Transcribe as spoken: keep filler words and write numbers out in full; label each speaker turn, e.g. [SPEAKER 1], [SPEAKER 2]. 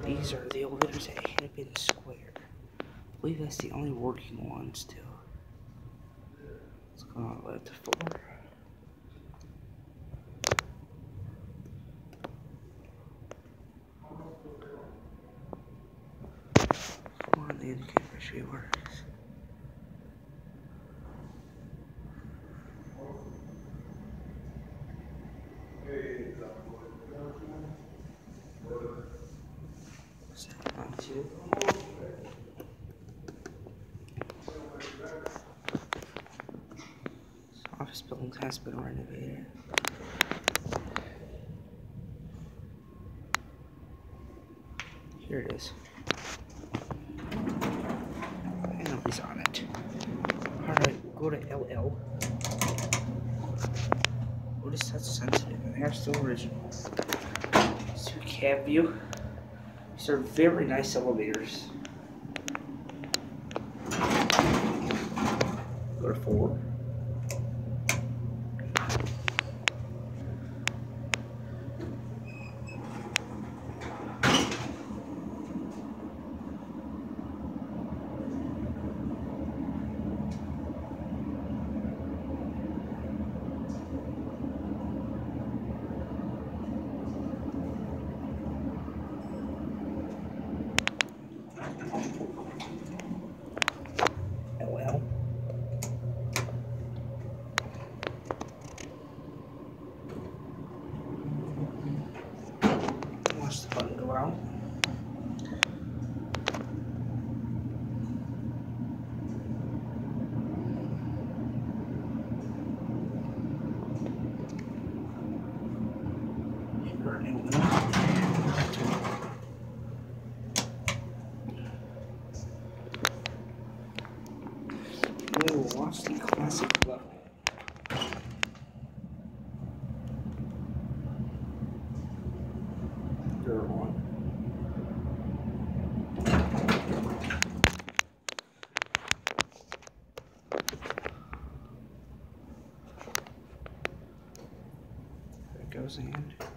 [SPEAKER 1] These are the elevators at Hennepin Square. I believe that's the only working one still. Let's go on left to four. Four on the indicator actually works. Step on two. This office building has been renovated. Here it is. And nobody's on it. Alright, go to L L. Otis, that's sensitive. And they're still original. So cab view. These are very nice elevators. Go to four. L L. Watch the button go out. Here, L L. We will watch the classic level. Third one. There it goes in.